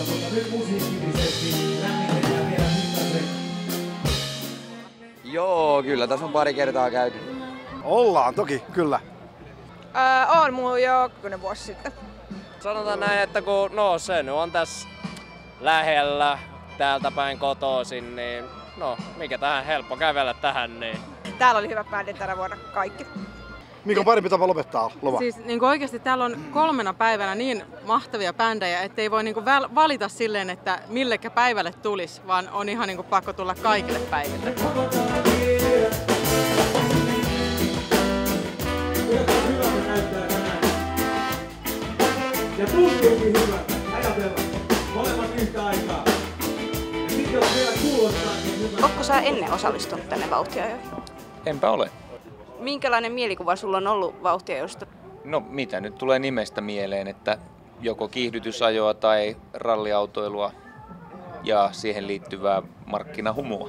mutta nyt musiikkillisesti lämmitetään vielä pikkasen. Joo, kyllä tässä on pari kertaa käyty. Ollaan toki, kyllä. On mulla jo 10 vuosi sitten. Sanotaan näin, että kun se nyt on tässä lähellä täältä päin kotoisin, niin mikä tähän helppo kävellä tähän, niin. Täällä oli hyvä bändi tänä vuonna kaikki. Mikä on parempi tapa lopettaa loma? Siis niin oikeasti täällä on 3 päivänä niin mahtavia bändejä, ettei voi niin valita silleen, että millekä päivälle tulisi, vaan on ihan niin pakko tulla kaikille päiville. Hyvältä näyttää tänään. Ja tuntuukin hyvältä. Ajatella. Molemmat yhtä aikaa. Ja sitten jos vielä kuulostaa, niin hyvä. Ootko sä ennen osallistunut tänne Vauhtiajoihin? Enpä ole. Minkälainen mielikuva sulla on ollut Vauhtiajoista? No mitä nyt tulee nimestä mieleen, että joko kiihdytysajoa tai ralliautoilua ja siihen liittyvää markkinahumua.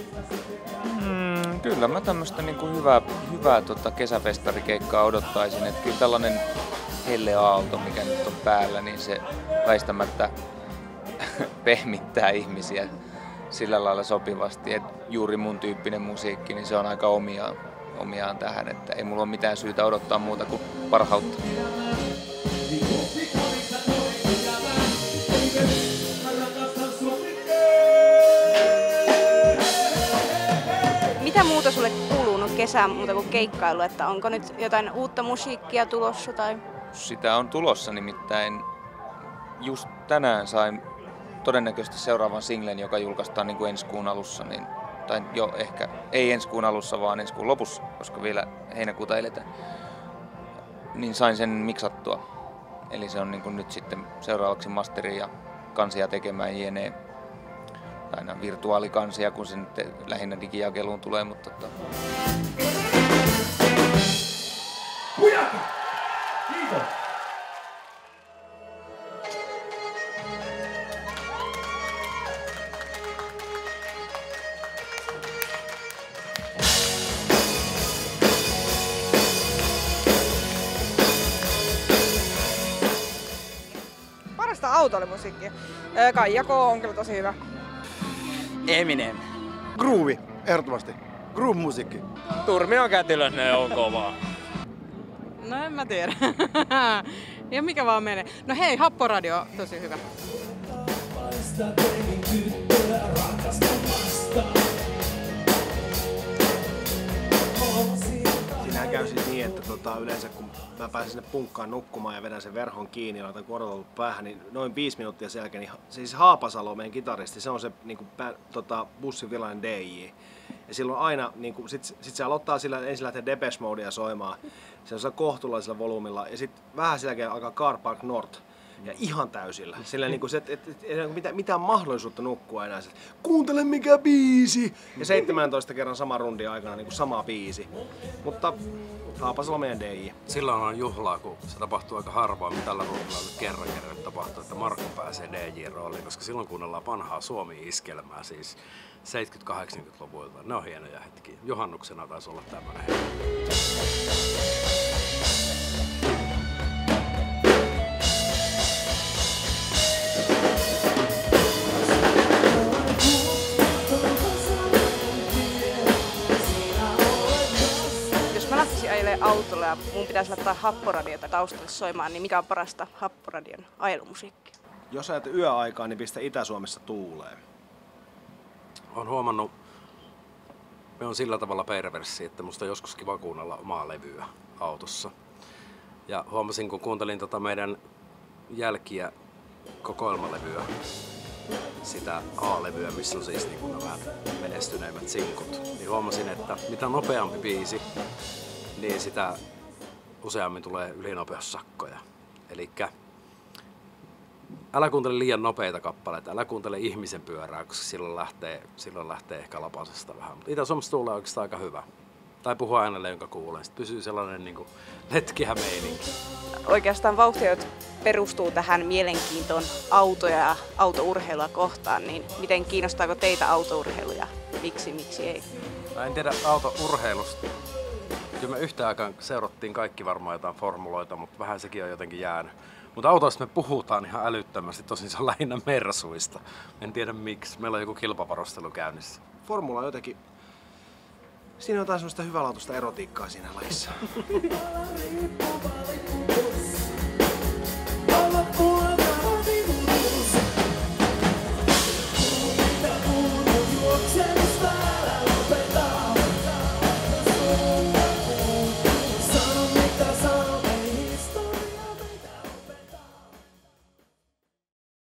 Kyllä mä tämmöstä niinku hyvää kesäfestarikeikkaa odottaisin, että kyllä tällainen helleaalto, mikä nyt on päällä, niin se väistämättä pehmittää ihmisiä sillä lailla sopivasti, että juuri mun tyyppinen musiikki, niin se on aika omiaan tähän, että ei mulla ole mitään syytä odottaa muuta kuin parhautta. Mitä muuta sulle kuuluu nyt kesään muuta kuin keikkailu? Että onko nyt jotain uutta musiikkia tulossa? Tai? Sitä on tulossa, nimittäin just tänään sain todennäköisesti seuraavan singlen, joka julkaistaan niin kuin ensi kuun alussa. Tai jo ehkä, ei ensi kuun alussa, vaan ensi kuun lopussa, koska vielä heinäkuuta eletään. Niin sain sen miksattua. Eli se on niin kuin nyt sitten seuraavaksi masteri ja kansia tekemään jne. Aina virtuaalikansia, kun se nyt lähinnä digijakeluun tulee, mutta Hujakka! Kiitos! Parasta autoilumusiikkia. Kaija K on kyllä tosi hyvä. Eminem. Groovy, ehdottomasti. Groove-musiikki. Turmion kätilöt, ne on kovaa. No en mä tiedä. Ja mikä vaan menee. No hei, Happoradio, tosi hyvä. Siinähän käy siis niin, että yleensä kun mä pääsen sinne punkkaan nukkumaan ja vedän sen verhon kiinni ja laitan korvatollut päähän, niin noin 5 minuuttia sen jälkeen, niin siis Haapasalo, meidän kitaristi, se on se niin bussin villainen DJ. Ja silloin aina, niin sit se aloittaa sillä, ensin lähtee Depeche Modea soimaan, se on kohtuullisella volyymilla ja sitten vähän sen jälkeen alkaa Car Park North. Ja ihan täysillä. Sillä niin ei ole mitään mahdollisuutta nukkua enää. Kuuntele mikä biisi! Ja 17 kerran sama rundi aikana niin sama biisi. Mutta Haapasalo meidän DJ. Silloin on juhlaa, kun se tapahtuu aika harvoin, mutta tällä rundilla nyt kerran tapahtuu, että Marko pääsee DJ-rooliin, koska silloin kuunnellaan vanhaa Suomi-iskelmää, siis 70-80-luvulta. Ne on hienoja hetkiä. Juhannuksena taisi olla tämmöinen hetki. Ajelee autolla ja mun pitäisi laittaa Happoradiota taustalle soimaan, niin mikä on parasta Happoradion ajelumusiikkia? Jos ajat yöaikaa, niin pistä Itä-Suomessa tuuleen. Olen huomannut, me on sillä tavalla perverssi, että musta on joskus kiva kuunnella omaa levyä autossa. Ja huomasin, kun kuuntelin meidän jälkiä kokoelmalevyä, sitä A-levyä, missä on siis niin nämä menestyneimmät sinkut, niin huomasin, että mitä nopeampi biisi, niin sitä useammin tulee ylinopeussakkoja. Elikkä älä kuuntele liian nopeita kappaleita, älä kuuntele ihmisen pyörää, koska silloin lähtee ehkä lapasesta vähän. Mutta Itä-Suomessa tulee oikeastaan aika hyvä. Tai puhua äänelle, jonka kuulee. Sitten pysyy sellainen niin kuin letkiä meininki. Oikeastaan Vauhtiajot perustuu tähän mielenkiintoon autoja ja autourheilua kohtaan, niin miten kiinnostaako teitä autourheilu ja miksi ei? Mä en tiedä autourheilusta. Kyllä me yhtä aikaa seurattiin kaikki varmaan jotain formuloita, mutta vähän sekin on jotenkin jäänyt. Mutta autoista me puhutaan ihan älyttömästi, tosin se on lähinnä Mersuista. En tiedä miksi, meillä on joku kilpavarustelu käynnissä. Formula on jotenkin... Siinä on jotain semmoista hyvälaatuista erotiikkaa siinä lajissa.